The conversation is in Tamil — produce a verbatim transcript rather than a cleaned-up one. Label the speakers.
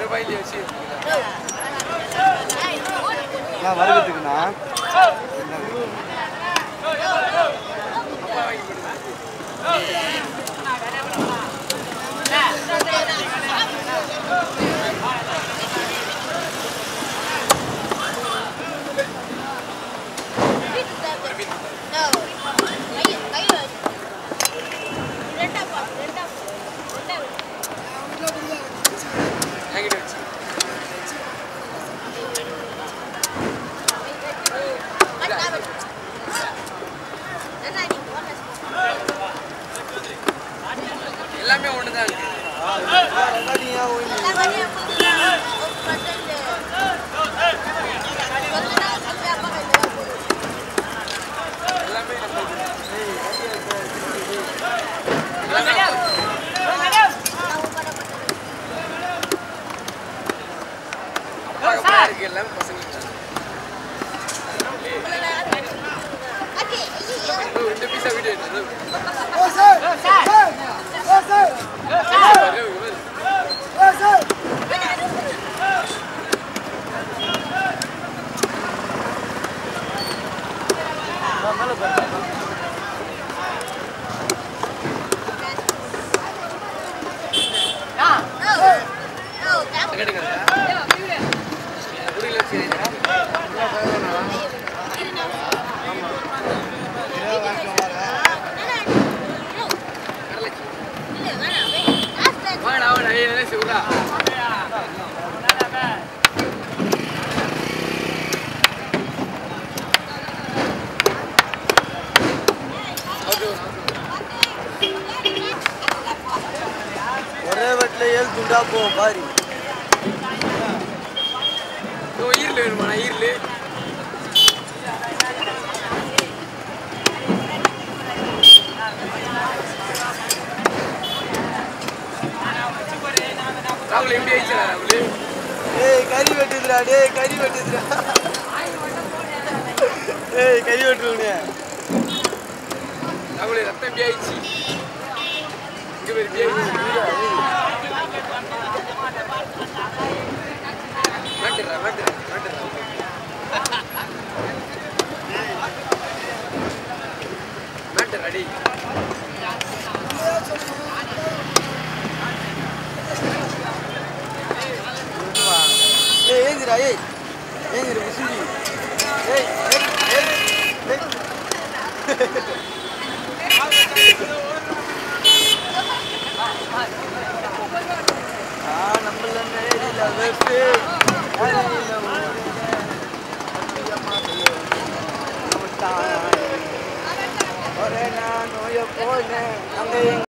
Speaker 1: நான் வருகிறதுக்குண்ணா எல்லாமே ஒண்ணுதான் இருக்கு எல்லாமே பசங்க இந்த பீஸா வீடியோ ஒரே வெட்டில ஏழு துண்டா போவோம் பாரி ஈரல் வேணுமா ஈரல் ராகுல் எப்படி ஆயிடுச்சா ராகுல் ஏய் கறி வெட்டுதுடா டேய் கறி வெட்டுதுடா ஏய் கறி வெட்டுறீங்க ராகுல் ரத்தம் எப்படி ஆயிடுச்சு இங்க பேர் எப்படி ஆயிடுச்சு வெட்டுறா வெட்டுறா வெட்டுறா வெட்டுறா டேய் ஏய் ஏந்திரா ஏய் ஏந்திரா முசுடி ஏய் ஏய் ஏய் ஆ நம்மள நேரில வெப்பே அரையில ஒரே நான் நோய போனே அங்க